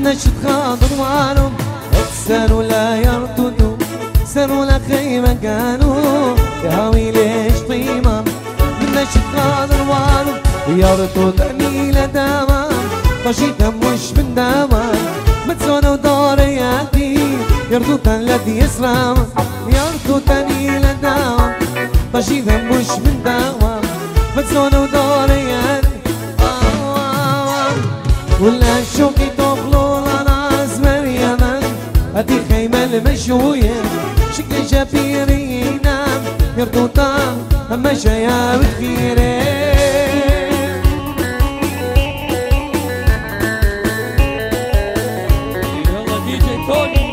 نشد خاطر وانو اكسروا لا يرتدوا سروا لا خيمة كانوا يهوي ليش طيمة من نشد خاطر وانو يرتد أميلة داما طشيتا مش من داما متسونا ودورياتي يرتد الذي يسرى يرتد أميلة داما طشيتا مش من داما متسونا ودورياتي ولا شوقي تخلو راس مريم هدي خيمة المشوية شكل شفيري ينام يرتوطا أما شيا بخيري يلا دي جي توني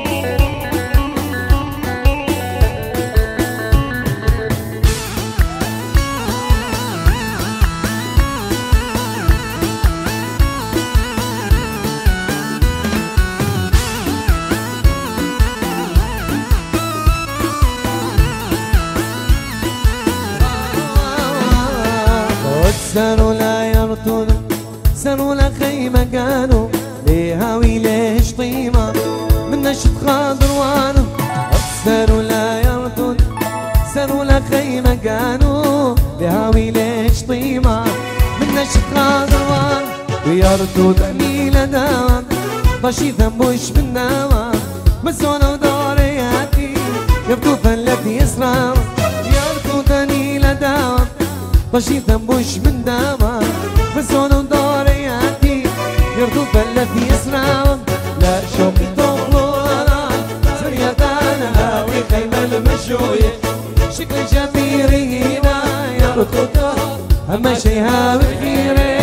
سروا لا يرتدوا سروا لا خيمة كانوا ليهاوي ليش طيمة من نشد خاطر وانو سروا لا يرتدوا سروا لا خيمة كانوا ليهاوي ليش طيمة من نشد خاطر وانو ويرتد أميلة داما طشي ذنبوش من داما مسونا ودورياتي يبدو فلتي يسرى يرتد أميلة داما طشي ذنبوش من داما مسون ودورياتي يرضو فلتي يسرى لا شوقي تخلو انا سريتانا هاوي خيمة المشوية شكل جبيري هنا يرضو اما شي هاوي خيري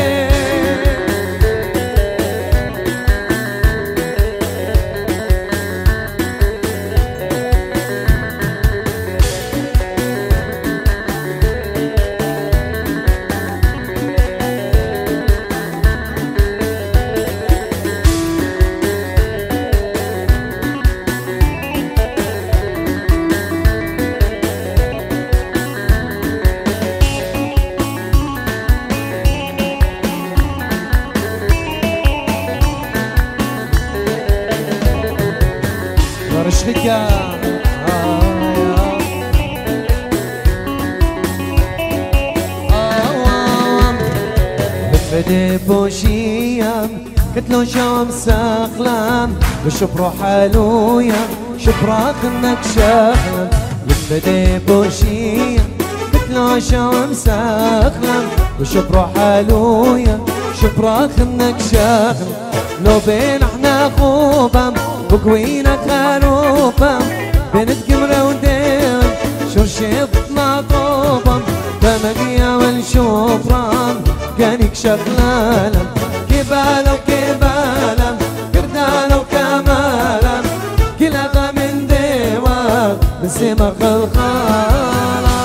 رشقك بدي بوشيام قتلو شام ساخلام وشبرو حلويا شبراك انك شاخلام بدي بوشيام قتلو شام ساخلام وشبرو حلويا شبراك انك شاخلام لو بين احنا خوبام وقوينا خروبا بنت قمرة وديم شرشيط مطوبا دمقيا والشوفران كانك شغلالة كبالة وكبالة كردالة وكمالة كلها من ديوان بسمة خلخالة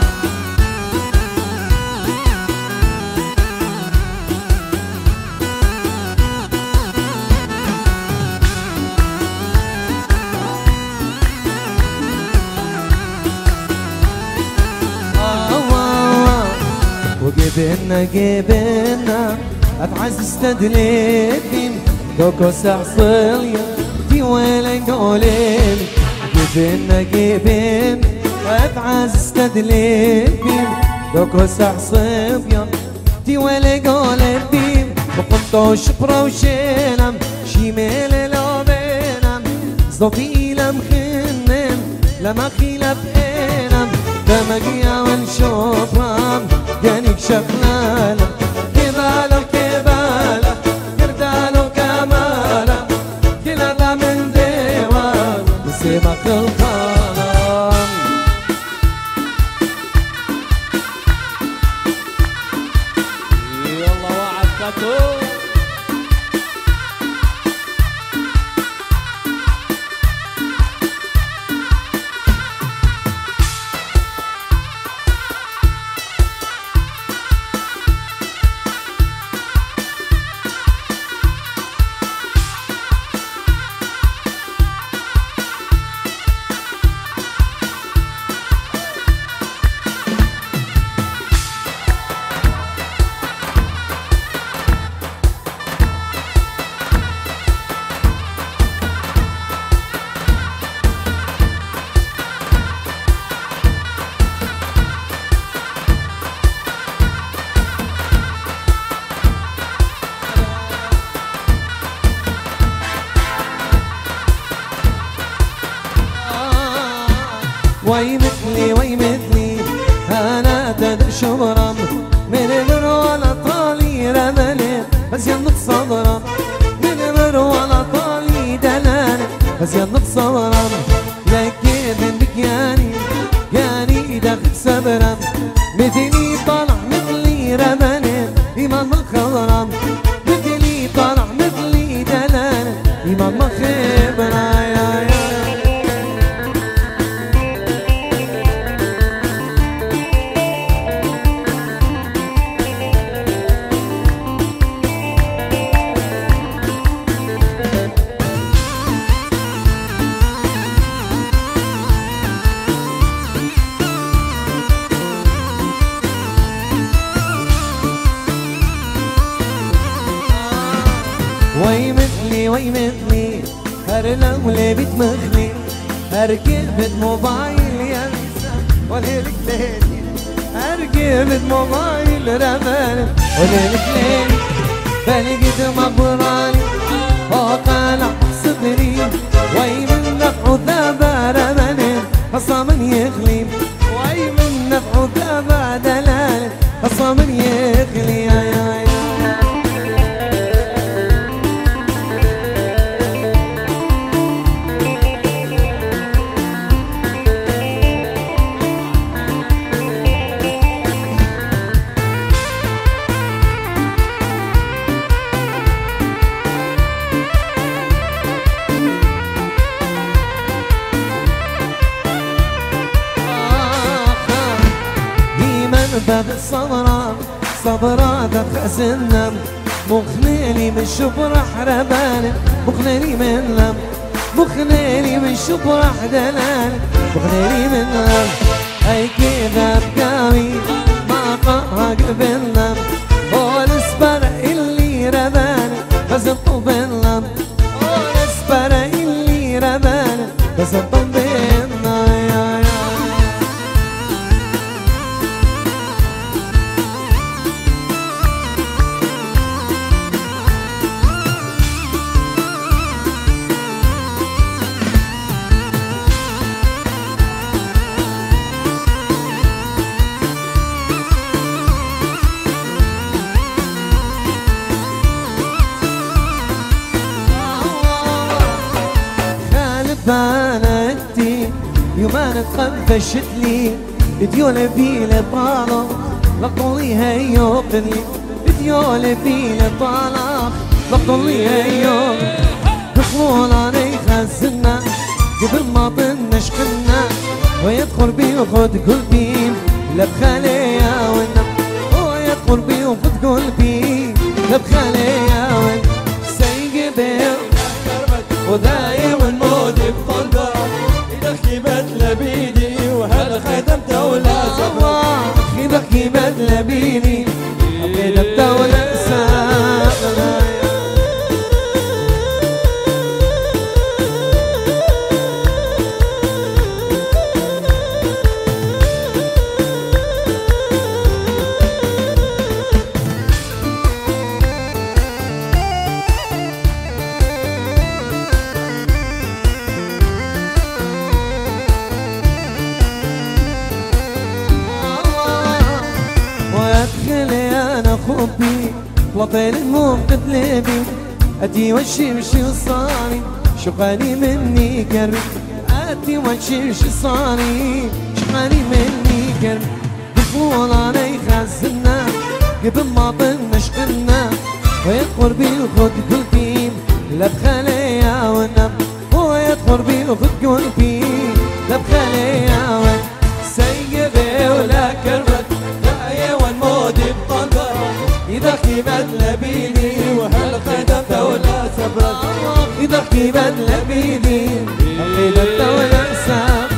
وقبلنا اتعز استدليتين دوكو سحصليا في ولا قولين قبلنا اتعز استدليتين دوكو سحصليا في ولا قولين بقطو شبرا وشينم شيميل لو بينم صوفي لم خنم لما خيلة بينم دمقيا والشوفران كانك شغلالة كبالة وكبالة كردالة وكمالة كلها من ديوان بسمك الخالة يلا وعد كاتو وي مثلي وي مثلي انا تدر شبرم من غير ولا طالي رملي بس ينط صبرم من غير ولا طالي دلال بس ينط صبرم لكن بك يعني داخل صبرم مثلي طالع مثلي رملي إيمان ما خبرم مثلي طالع مثلي دلال إيمان ما خبرم وي مثلي هر لولي بتمخلي هركبت موبايل ينسى وليلك ليلي هركبت موبايل رمال وليلك ليلي بلقيت مقبراني وقالع صدري وي من نفع ذابا رمالي خصامن يخلي وي من نفع ذابا دلال خصامن يخلي يا باب صبرا تخزنا مخنيلي من شبرح ربان مخنيلي من لم مخنيلي من شبرح دلال مخنيلي من لم اي كيف ابقاوي ما قاها قبلنا والاسبر اللي ربان بس الطبن لم والاسبر اللي ربان بس الطبن بانتي يومان تخفشت لي ديول بيلي طالع لقولي هيو قلي ديول بيلي طالع لقولي هيو دخلون علي خزنا قبل ما طنش كنا ويدخل بي وخد قلبي لبخليا والنم ويدخل بي وخد قلبي لبخليا والنم سيقبل ودايم الموت بقلبه إذا خيبت لبيدي وهل خدمت ولا صبرت إذا خيبت لبيدي خدمت ولا صبرت وطير الموقد لبي أتي والشمشي وصاني شقاني مني كربي أتي والشمشي صاني شقاني مني كربي دخول علي خزنا قبل ما طنش قلنا ويدخل بي وخد قلبي لبخليا والنم ويدخل بي وخد قلبي لبخليا والنم سيبي ولا كربت لا والموت بطلبه إذا خيبت لبيدي وهل خدمت ولا صبرت إذا خيبت لبيدي خدمت ولا صبرت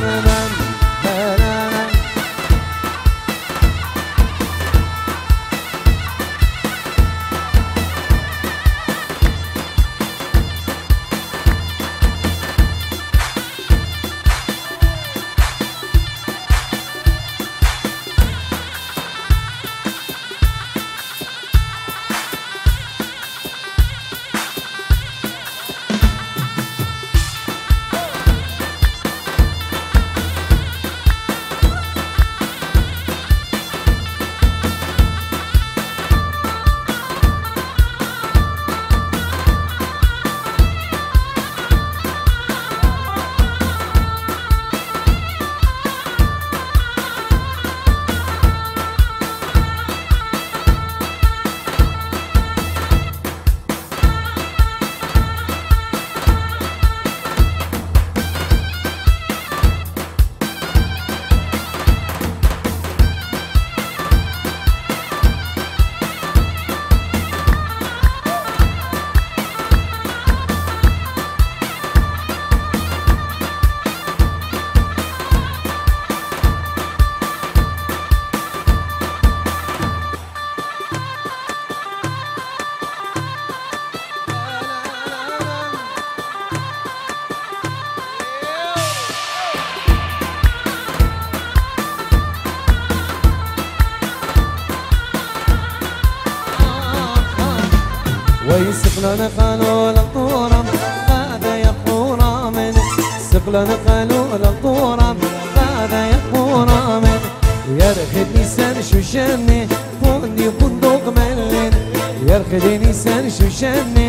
ويسقلنا قالوا للطورم هذا يقورا من سقلنا قالوا للطورم هذا يقورا من يرخد نيسان شو شني فندي فندق ملين يرخد نيسان شو شني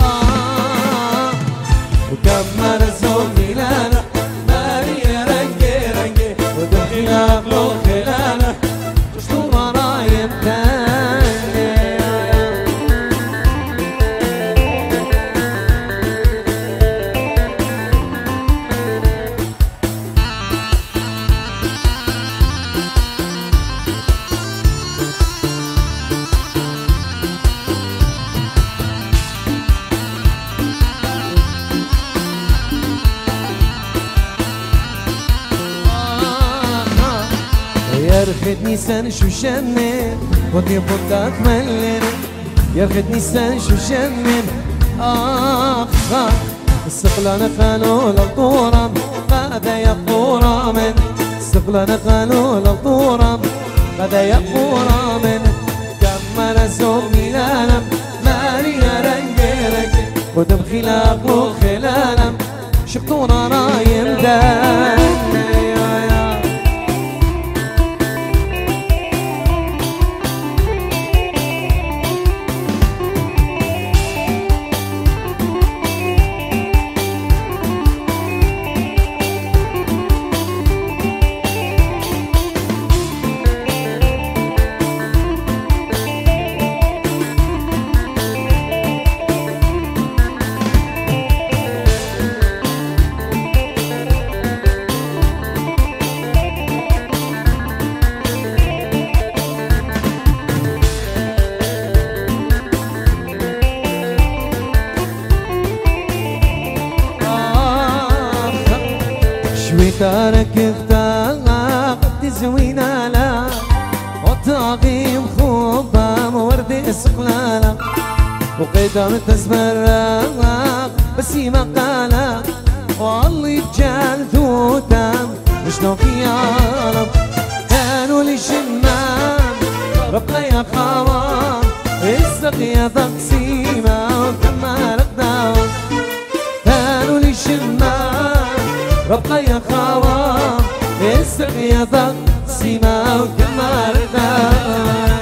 وكمل الزوم ميلانا ماريا رنجي رنجي ودخلنا بلو خلانا شطور رايم تاني يرخد نيسان شو شنن ودي فضات ملن يرخد نيسان شو شنن السقلان قالوا للطورم هذا يقورا من السقلان قالوا للطورم هذا يقورا من كمل الزوم ميلانم ماريا رنجي رنجي ودم خلاف وخلالم شقطورا رايم دان تارك اختاق تزوينا لا وطاقيم خوبام ورد اسقلالا وقدام تسبراق بسي مقالا والله بجال توتام مشنو في عالم كانوا لي شمام ربنا يا خوام السقيا تقسيمة وكما رقدام كانوا لي شمام ربنا يا خوام السقيا تقسيمة وكما رقدام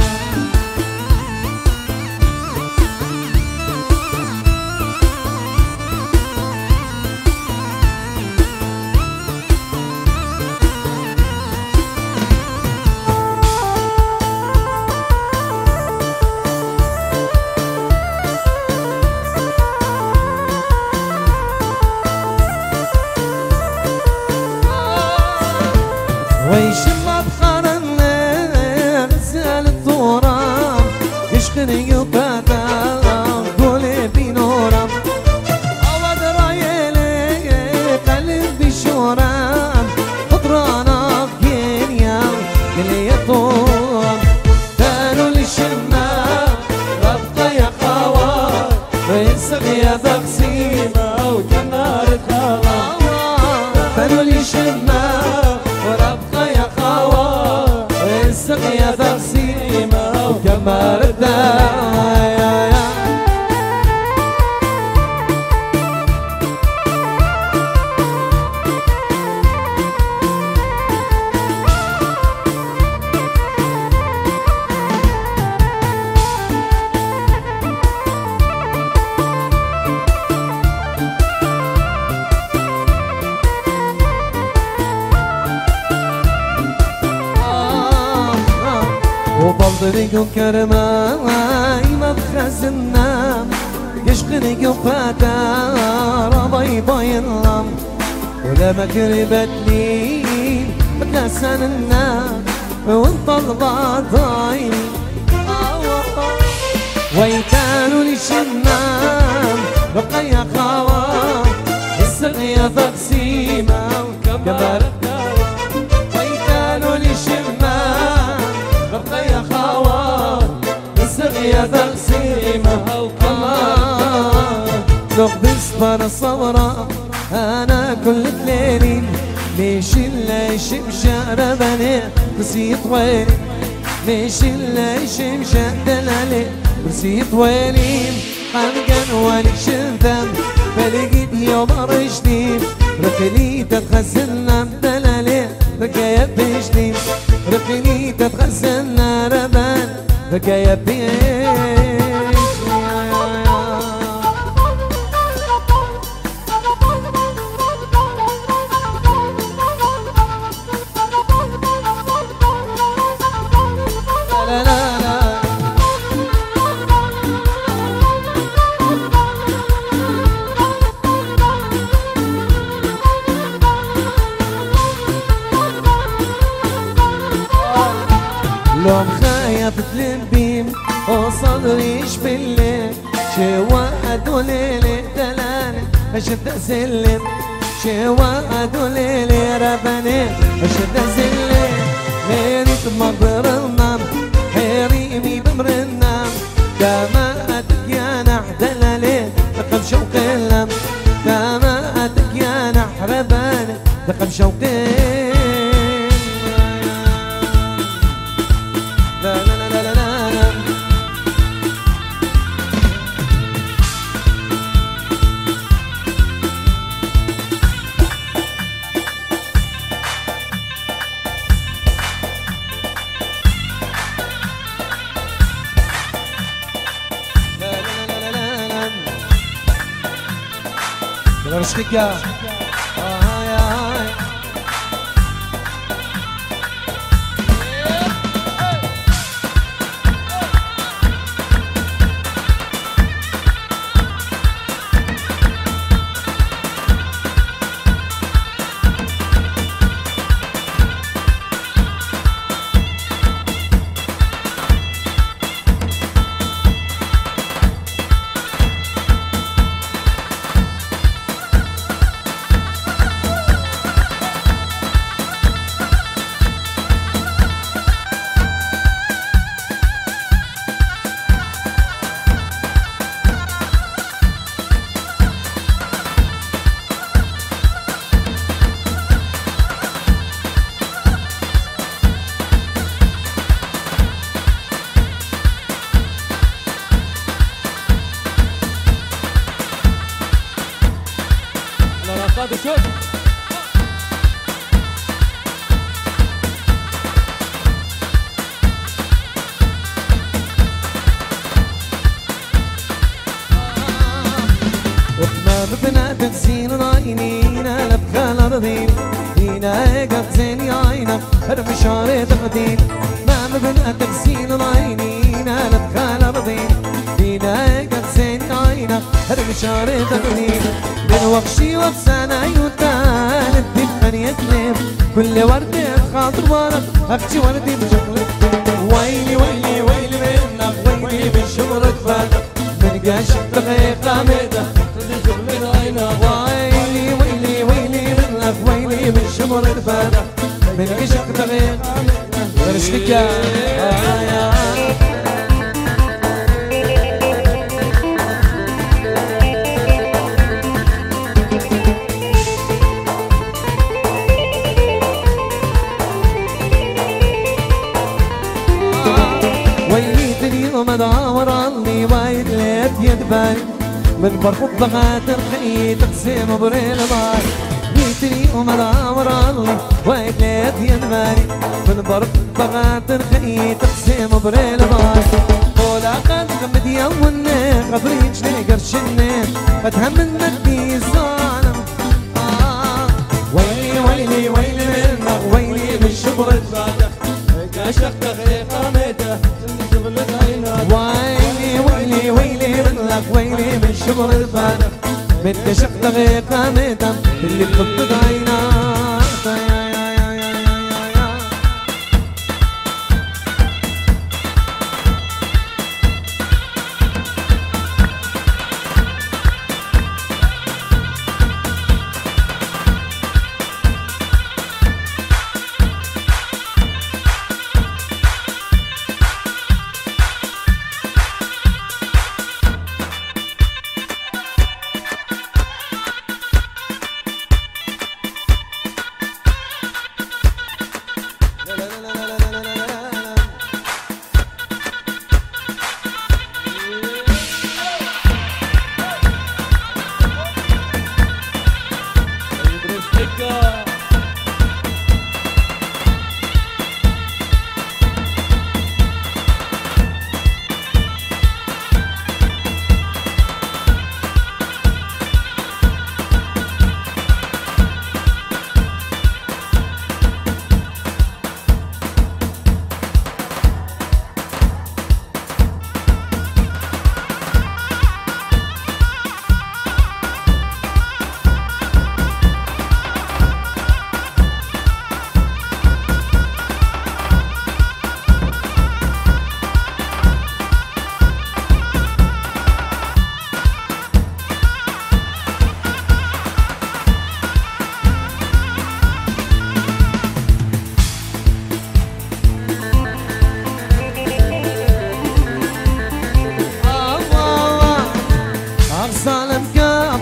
ويشم بخرنا غزال الثورام يشخني يباتا قولي بنورام أود رايلي قلب بشورام خطرانا بكينيا اللي يطورام كانوا لي شمام ربطة يا خوار ويسقيا تقسيمة وكنار الخوار كانوا لي شمام السقيا تقسيمة وكما ردايا وبلدريق كرماي ما بخزنا يشغلي قفاتا ربي بايرام ولا ما قربتني بتنسان النام وانت البطايني ويكانوا لي شمام بقى يا خوام السقيا تقسيمة وكبر ويكانوا لي شمام بقى يا خوام السقيا تقسيمة وكبر لو بصبر صبرا انا كل الليل ليش اللي يشمشى ربني قصي طويل ليش اللي يشمشى دلالي نسيت ويلي خانقا ولي شنثم فلقيت يوم رشدي رقلي تتخزلنا بدلالي بكايا بيشتي رقلي تتخزلنا ربان بكايا بيشتي لو مخايف تلبيم وصدري يشفلي شواد وليلي دلالي اشد اسلم شواد وليلي رباني اشد اسلم هيريت مقبرنا هيريمي بمرنا دماتك يا نحدلالي دقم شوق اللم دماتك يا نحرباني دقم شوقي Rashkika. بنات تزين راينينا لبخال أرضين دينا قبزين ياينا هرمشاري تقدين ما بنات تزين راينينا لبخال أرضين دينا قبزين ياينا هرمشاري تقدين من وقشي وفسانا يوتان الدفن يتلم كل وردة خاطر ورد أختي وردي بشغلك ويلي ويلي ويلي منك ويلي من شمرك فاتك من قاشك دقيقة ميتك ويلي ويلي ويلي منك ويلي من شمر الفاتح من عشق دقيق برشتك يا ويليت اليوم ادور عني وايد ليت يدبر من برفض بغات الخي تقسم بريل باي يتري ومدامر الله ويليت ينماني من برفض بغات الخي تقسم بريل باي ولا قد غمد يومنا قبرين شني قرشنا قد هم المدي الظالم ويلي ويلي ويلي منك ويلي من شبر الفاتح كاشق دقيقة ميته تنزل العينات ويلي ويلي ويلي منك ويلي من شبر الفاتح من كشق دقيقة ميته اللي بخط عينات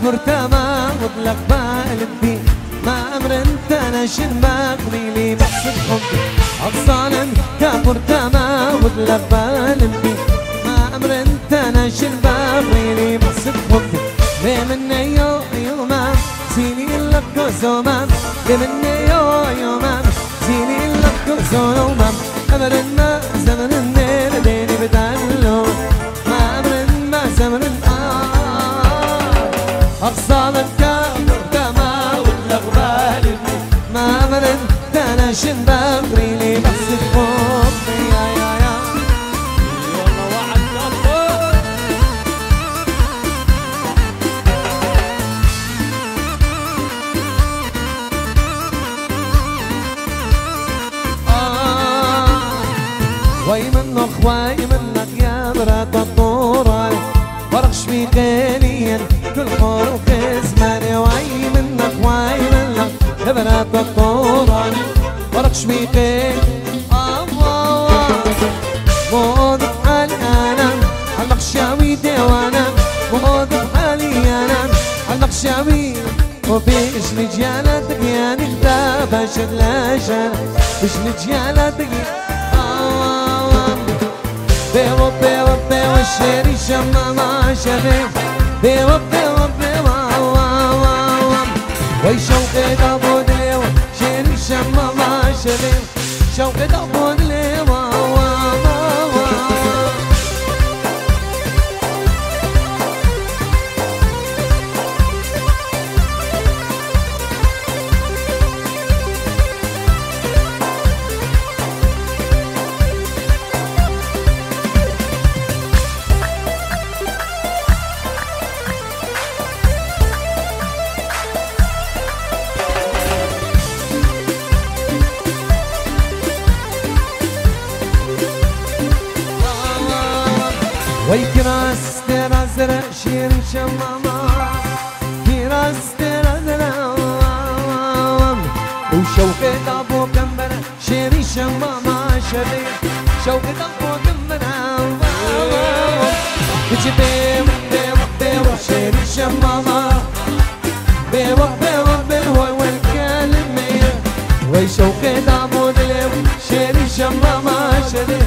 كابر تمام مطلق بالبي ما أمر انت نشن بقضي لي بحسب حبي أفصالا كابر تمام مطلق بالبي ما أمر انت نشن بقضي لي بحسب حبي بمني يوما سيني لك زمان بمني يوما سيني لك زمان أمر ما زمن النيل ديني بدلو ما أمر ما زمن أغصان الكابر تما والأغبال ما أمر انت نشن بغري لي بحسب حبي يا والله وعد الله وي منك وي منك يا برات الطورة فرقش في قليل كل حروف اسماني وي منك يا برات الطورة فرقش في قليل موض بحالي أنا عالمخشاوي ديوانا موض بحالي أنا عالمخشاوي وفيش رجالتك يا نخدا بشد لاشانا فيش رجالتك بيو بيو بيو الشيري شما ما شبيب بيو بيو بيو وي شوقي دابود ليو شيري شما ما شبيب شوقي دابود ليو وي كراس ترازر شير شماما كراس ترازر وشوقي دابو كمبر شيري شماما شبيب شوقي دابو كمبر بيجي بيو بيو بيو شيري شماما بيو بيو بيو والكلمة وي شوقي دابو دليو شيري شماما شبيب